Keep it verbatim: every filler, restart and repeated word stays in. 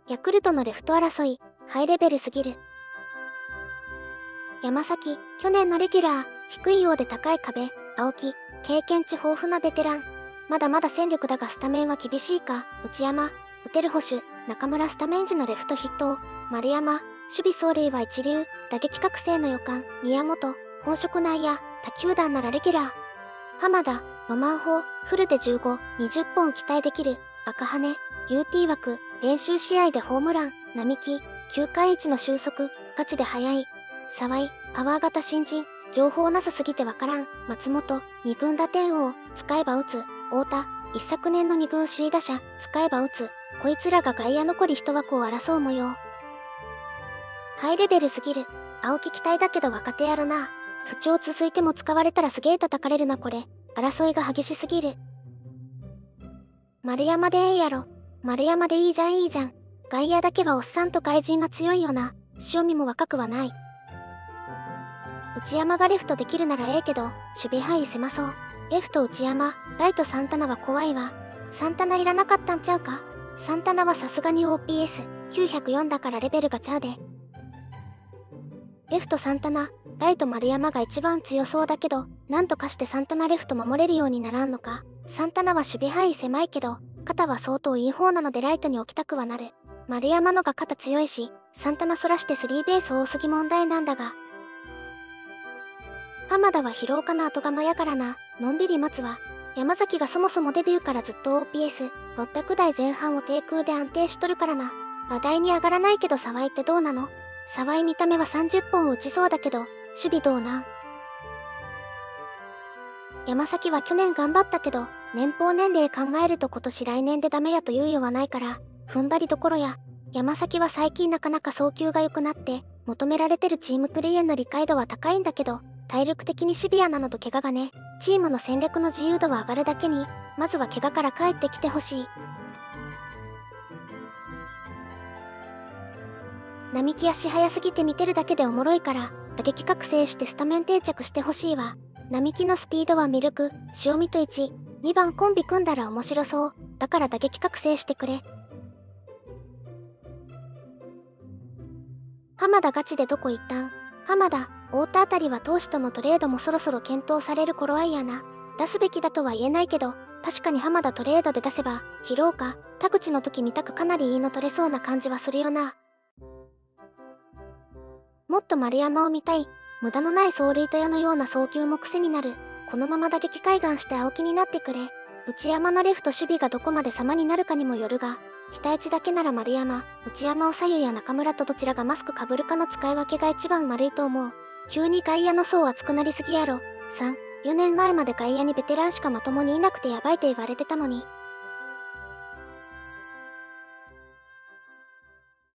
ヤクルトのレフト争い、ハイレベルすぎる。山崎、去年のレギュラー、低いようで高い壁、青木、経験値豊富なベテラン。まだまだ戦力だがスタメンは厳しいか、内山、打てる捕手、中村スタメン時のレフト筆頭、丸山、守備走塁は一流、打撃覚醒の予感、宮本、本職内野、他球団ならレギュラー。浜田、ロマン砲、フルでじゅうご、にじゅっぽん期待できる、赤羽、ユーティー 枠、練習試合でホームラン、並木、きゅうかいいちの収束、ガチで速い、沢井、パワー型新人、情報なさすぎてわからん、松本、に軍打点王、使えば打つ、太田、一昨年のに軍首位打者、使えば打つ、こいつらが外野残り一枠を争う模様。ハイレベルすぎる、青木期待だけど若手やろな。不調続いても使われたらすげえ叩かれるなこれ、争いが激しすぎる。丸山でええやろ、丸山でいいじゃんいいじゃん。外野だけはおっさんと外人が強いよな、塩見も若くはない。内山がレフトできるならええけど、守備範囲狭そう。レフト内山、ライトサンタナは怖いわ。サンタナいらなかったんちゃうか。サンタナはさすがに オーピーエスきゅうひゃくよん だからレベルがちゃうで。レフトサンタナ、ライト丸山が一番強そうだけど、なんとかしてサンタナレフト守れるようにならんのか。サンタナは守備範囲狭いけど、肩は相当いい方なのでライトに置きたくはなる。丸山のが肩強いし、サンタナそらしてスリーベース多すぎ問題なんだが。浜田は疲労かな後釜やからな、のんびり待つわ。山崎がそもそもデビューからずっと オーピーエスろっぴゃくだいぜん半を低空で安定しとるからな。話題に上がらないけど沢井ってどうなの？沢井見た目はさんじゅっぽん打ちそうだけど、守備どうなん？山崎は去年頑張ったけど、年俸年齢考えると今年来年でダメやと猶予はないから、踏ん張りどころや。山崎は最近なかなか送球が良くなって、求められてるチームプレーへの理解度は高いんだけど、体力的にシビアなのと怪我がね、チームの戦略の自由度は上がるだけに、まずは怪我から帰ってきてほしい。並木足速すぎて見てるだけでおもろいから、打撃覚醒してスタメン定着してほしいわ。並木のスピードは魅力、塩見といち、にばんコンビ組んだら面白そう。だから打撃覚醒してくれ。浜田ガチでどこ行ったん？浜田、太田あたりは投手とのトレードもそろそろ検討される頃合いやな。出すべきだとは言えないけど、確かに浜田トレードで出せば、疲労か、田口の時見たくかなりいいの取れそうな感じはするよな。もっと丸山を見たい。無駄のない走塁と矢のような送球も癖になる。このまま打撃開眼して青木になってくれ。内山のレフト守備がどこまで様になるかにもよるが、期待値だけなら丸山、内山を左右や中村とどちらがマスクかぶるかの使い分けが一番悪いと思う。急に外野の層厚くなりすぎやろ。さん、よねんまえまで外野にベテランしかまともにいなくてやばいと言われてたのに、